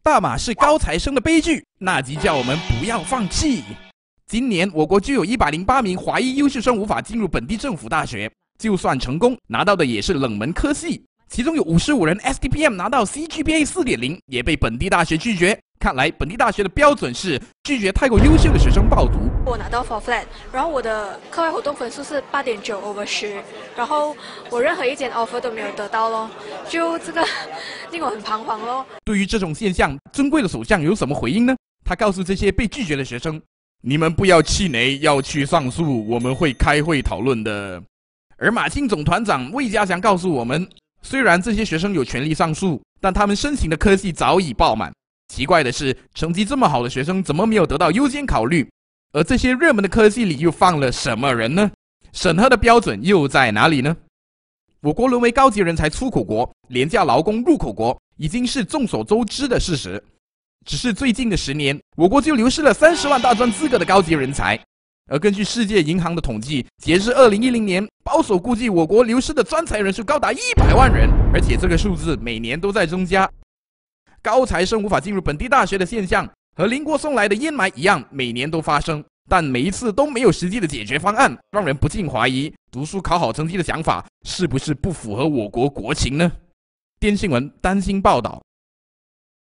大马是高材生的悲剧，那即叫我们不要放弃。今年我国就有108名华裔优秀生无法进入本地政府大学，就算成功，拿到的也是冷门科系，其中有55人 STPM 拿到 CGPA 4.0， 也被本地大学拒绝。看来本地大学的标准是拒绝太过优秀的学生报读。 我拿到 4 flat， 然后我的课外活动分数是8.9/10，然后我任何一间 offer 都没有得到咯，就这个令我很彷徨咯。 对于这种现象，尊贵的首相有什么回应呢？他告诉这些被拒绝的学生，你们不要气馁，要去上诉，我们会开会讨论的。而马庆总团长魏家祥告诉我们，虽然这些学生有权利上诉，但他们申请的科系早已爆满。奇怪的是，成绩这么好的学生怎么没有得到优先考虑？而这些热门的科系里又放了什么人呢？审核的标准又在哪里呢？我国沦为高级人才出口国、廉价劳工入口国，已经是众所周知的事实。只是最近的10年，我国就流失了30万大专资格的高级人才。而根据世界银行的统计，截至2010年，保守估计我国流失的专才人数高达100万人，而且这个数字每年都在增加。高材生无法进入本地大学的现象，和邻国送来的烟霾一样，每年都发生，但每一次都没有实际的解决方案，让人不禁怀疑读书考好成绩的想法是不是不符合我国国情呢？电新闻担心报道。